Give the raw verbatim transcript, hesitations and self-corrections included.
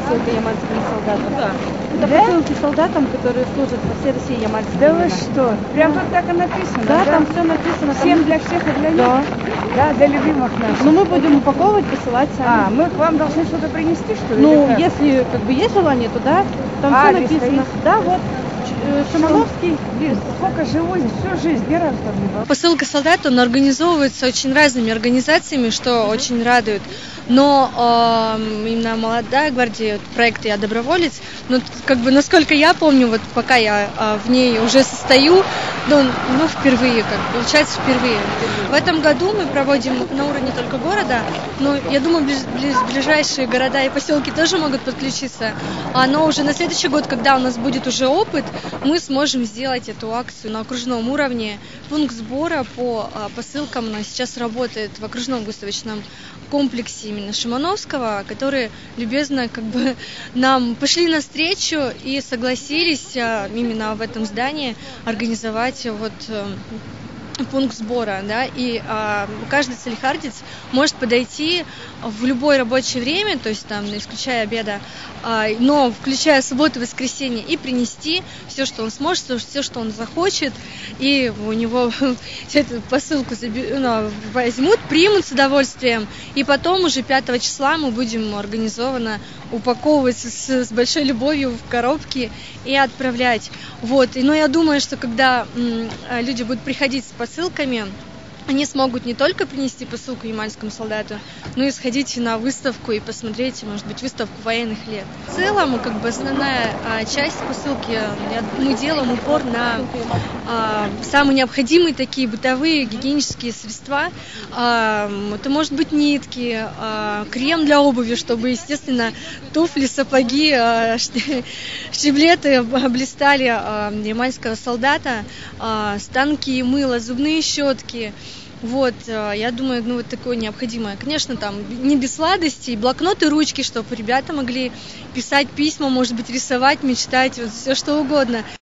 посылка ямальским солдатам? Да. Это Да? посылки солдатам, которые служат по всей России ямальским. Да вы что? Прям вот так и написано, Да, да? там все написано. Всем там... для всех и для них? Да. Да, для любимых наших. Но мы будем упаковывать, посылать сами. А, мы к вам должны что-то принести, что ли? Ну, или как? если как бы есть желание, то да. Там А, все адрес написано. стоит? Да, вот. Э, Шимановский. Лиз, сколько живу здесь, всю жизнь, ни разу там не было. Посылка солдат, он организовывается очень разными организациями, что mm-hmm. очень радует. Но э, именно молодая гвардия, вот, проект «Я доброволец», ну, как бы, насколько я помню, вот пока я э, в ней уже состою, ну, ну, впервые, как получается, впервые. В этом году мы проводим на уровне только города, но я думаю, ближ, ближ, ближайшие города и поселки тоже могут подключиться. Но уже на следующий год, когда у нас будет уже опыт, мы сможем сделать эту акцию на окружном уровне. Пункт сбора по а, посылкам у нас сейчас работает в окружном выставочном комплексе именно Шимановского, которые любезно как бы нам пошли навстречу и согласились а, именно в этом здании организовать вот а, пункт сбора, да, и а, каждый салихардец может подойти в любое рабочее время, то есть там, исключая обеда, а, но включая субботу и воскресенье, и принести все, что он сможет, все, что он захочет, и у него эту посылку ну, возьмут, примут с удовольствием, и потом уже пятого числа мы будем организованно упаковывать с, с большой любовью в коробки и отправлять. Вот. И, но я думаю, что когда м, люди будут приходить с посылками, они смогут не только принести посылку ямальскому солдату, но и сходить на выставку и посмотреть, может быть, выставку военных лет. В целом, как бы основная а, часть посылки, я, мы делаем упор на а, самые необходимые такие бытовые гигиенические средства. А, это может быть нитки, а, крем для обуви, чтобы, естественно, туфли, сапоги, а, штиблеты блистали а, ямальского солдата, а, станки, мыло, зубные щетки. Вот, я думаю, ну вот такое необходимое. Конечно, там не без сладостей, блокноты, ручки, чтобы ребята могли писать письма, может быть, рисовать, мечтать, вот все что угодно.